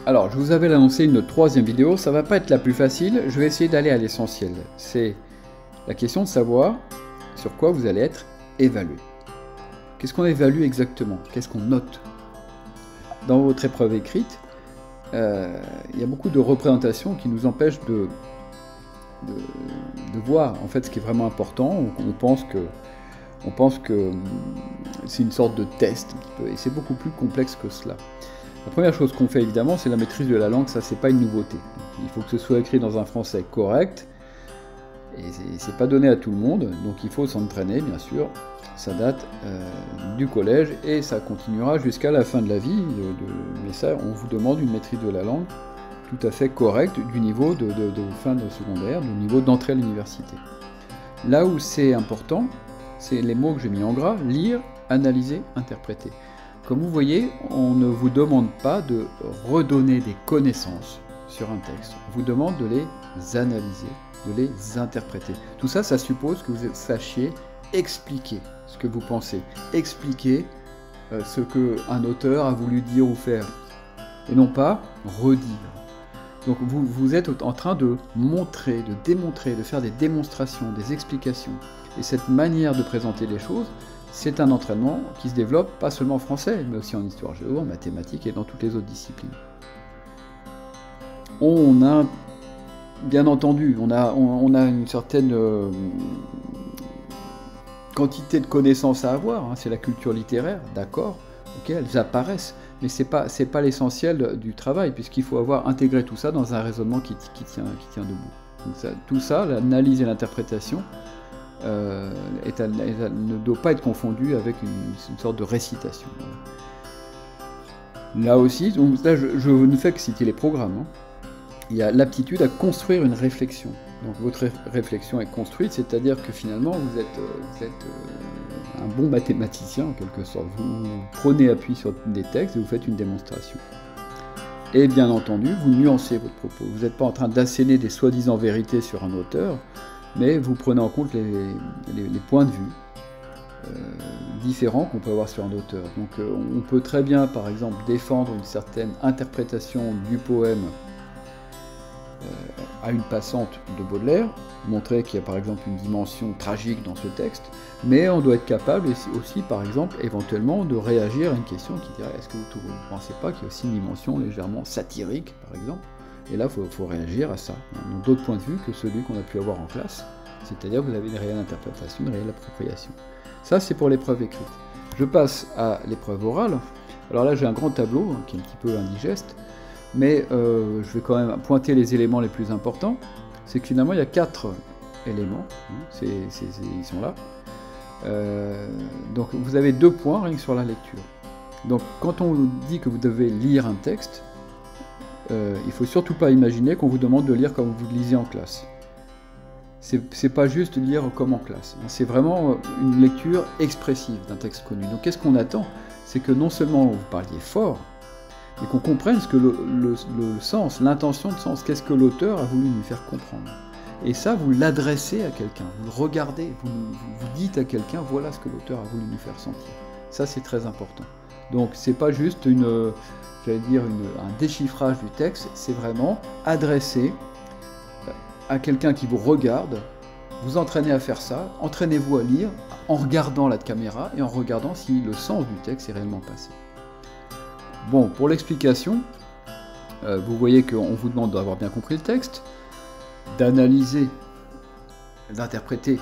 Alors, je vous avais annoncé une troisième vidéo, ça va pas être la plus facile, je vais essayer d'aller à l'essentiel. C'est la question de savoir sur quoi vous allez être évalué. Qu'est-ce qu'on évalue exactement? Qu'est-ce qu'on note? Dans votre épreuve écrite, il y a beaucoup de représentations qui nous empêchent de voir en fait ce qui est vraiment important. On pense que c'est une sorte de test, et c'est beaucoup plus complexe que cela. La première chose qu'on fait évidemment, c'est la maîtrise de la langue, ça c'est pas une nouveauté. Il faut que ce soit écrit dans un français correct, et c'est pas donné à tout le monde, donc il faut s'entraîner bien sûr. Ça date du collège et ça continuera jusqu'à la fin de la vie, mais ça on vous demande une maîtrise de la langue tout à fait correcte du niveau de fin de secondaire, du niveau d'entrée à l'université. Là où c'est important, c'est les mots que j'ai mis en gras, lire, analyser, interpréter. Comme vous voyez, on ne vous demande pas de redonner des connaissances sur un texte, on vous demande de les analyser, de les interpréter. Tout ça, ça suppose que vous sachiez expliquer ce que vous pensez, expliquer ce qu'un auteur a voulu dire ou faire, et non pas redire. Donc vous êtes en train de montrer, de démontrer, de faire des démonstrations, des explications. Et cette manière de présenter les choses, c'est un entraînement qui se développe pas seulement en français, mais aussi en histoire géo, en mathématiques et dans toutes les autres disciplines. On a, bien entendu, on a une certaine quantité de connaissances à avoir, hein, c'est la culture littéraire, d'accord, ok, elles apparaissent, mais c'est pas l'essentiel du travail, puisqu'il faut avoir intégré tout ça dans un raisonnement qui tient debout. Donc tout ça, l'analyse et l'interprétation, ne doit pas être confondu avec une sorte de récitation. Là aussi, donc là, je ne fais que citer les programmes. Hein. Il y a l'aptitude à construire une réflexion. Donc votre réflexion est construite, c'est-à-dire que finalement vous êtes un bon mathématicien en quelque sorte. Vous prenez appui sur des textes et vous faites une démonstration. Et bien entendu, vous nuancez votre propos. Vous n'êtes pas en train d'asséner des soi-disant vérités sur un auteur, mais vous prenez en compte les points de vue différents qu'on peut avoir sur un auteur. Donc on peut très bien, par exemple, défendre une certaine interprétation du poème à une passante de Baudelaire, montrer qu'il y a par exemple une dimension tragique dans ce texte, mais on doit être capable aussi, par exemple, éventuellement, de réagir à une question qui dirait: est-ce que vous ne pensez pas qu'il y a aussi une dimension légèrement satirique, par exemple? Et là, il faut réagir à ça. Donc d'autres points de vue que celui qu'on a pu avoir en classe, c'est-à-dire que vous avez une réelle interprétation, une réelle appropriation. Ça, c'est pour l'épreuve écrite. Je passe à l'épreuve orale. Alors là, j'ai un grand tableau, hein, qui est un petit peu indigeste, mais je vais quand même pointer les éléments les plus importants. C'est que finalement, il y a 4 éléments, hein, ils sont là. Donc vous avez 2 points rien que sur la lecture. Donc quand on vous dit que vous devez lire un texte, il ne faut surtout pas imaginer qu'on vous demande de lire comme vous lisiez en classe. C'est pas juste lire comme en classe, c'est vraiment une lecture expressive d'un texte connu. Donc qu'est-ce qu'on attend? C'est que non seulement vous parliez fort, mais qu'on comprenne ce que le sens, l'intention de sens, qu'est-ce que l'auteur a voulu nous faire comprendre. Et ça, vous l'adressez à quelqu'un, vous le regardez, vous dites à quelqu'un, voilà ce que l'auteur a voulu nous faire sentir. Ça, c'est très important. Donc c'est pas juste un déchiffrage du texte, c'est vraiment adressé à quelqu'un qui vous regarde, vous entraînez à faire ça, entraînez-vous à lire en regardant la caméra et en regardant si le sens du texte est réellement passé. Bon, pour l'explication, vous voyez qu'on vous demande d'avoir bien compris le texte, d'analyser, d'interpréter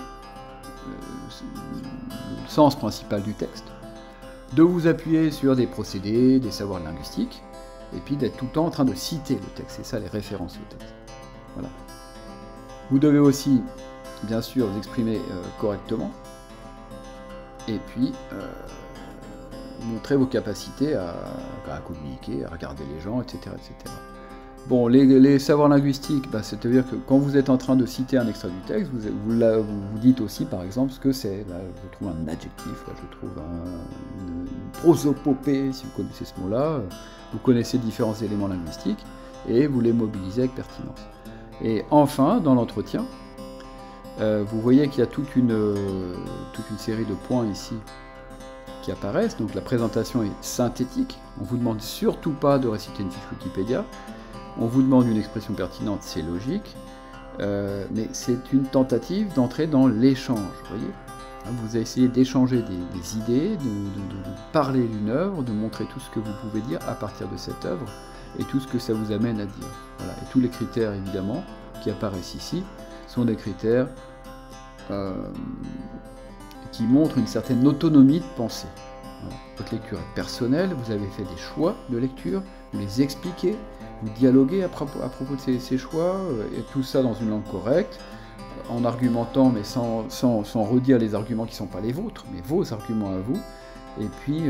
le sens principal du texte, de vous appuyer sur des procédés, des savoirs linguistiques, et puis d'être tout le temps en train de citer le texte. C'est ça les références au texte. Voilà. Vous devez aussi, bien sûr, vous exprimer correctement, et puis montrer vos capacités à communiquer, à regarder les gens, etc. etc. Bon, les savoirs linguistiques, c'est-à-dire que quand vous êtes en train de citer un extrait du texte, vous dites aussi, par exemple, ce que c'est. Là, je trouve un adjectif, là, je trouve une prosopopée, si vous connaissez ce mot-là. Vous connaissez différents éléments linguistiques, et vous les mobilisez avec pertinence. Et enfin, dans l'entretien, vous voyez qu'il y a toute une série de points ici qui apparaissent. Donc la présentation est synthétique. On ne vous demande surtout pas de réciter une fiche Wikipédia. On vous demande une expression pertinente, c'est logique. Mais c'est une tentative d'entrer dans l'échange, vous voyez. Vous essayez d'échanger des idées, de parler d'une œuvre, de montrer tout ce que vous pouvez dire à partir de cette œuvre, et tout ce que ça vous amène à dire. Voilà. Et tous les critères, évidemment, qui apparaissent ici, sont des critères qui montrent une certaine autonomie de pensée. Voilà. Votre lecture est personnelle, vous avez fait des choix de lecture, vous les expliquez, vous dialoguez à propos de ces choix, et tout ça dans une langue correcte, en argumentant, mais sans redire les arguments qui ne sont pas les vôtres, mais vos arguments à vous, et puis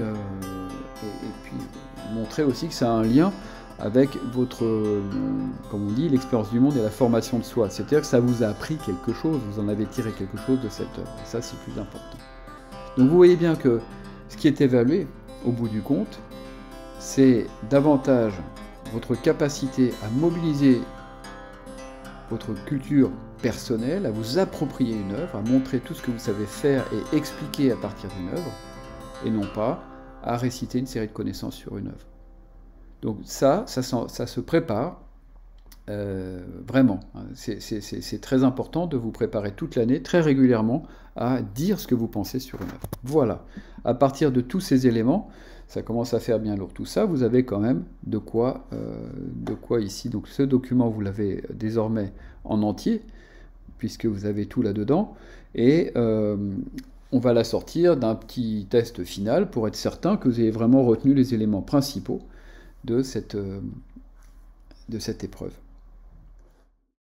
montrer aussi que ça a un lien avec votre, comme on dit, l'expérience du monde et la formation de soi. C'est-à-dire que ça vous a appris quelque chose, vous en avez tiré quelque chose de cette œuvre, et ça c'est plus important. Donc vous voyez bien que ce qui est évalué, au bout du compte, c'est davantage votre capacité à mobiliser votre culture personnelle, à vous approprier une œuvre, à montrer tout ce que vous savez faire et expliquer à partir d'une œuvre, et non pas à réciter une série de connaissances sur une œuvre. Donc ça se prépare vraiment. C'est très important de vous préparer toute l'année, très régulièrement, à dire ce que vous pensez sur une œuvre. Voilà. À partir de tous ces éléments, ça commence à faire bien lourd tout ça, vous avez quand même de quoi ici. Donc ce document, vous l'avez désormais en entier, puisque vous avez tout là-dedans, et on va la sortir d'un petit test final pour être certain que vous avez vraiment retenu les éléments principaux de cette épreuve.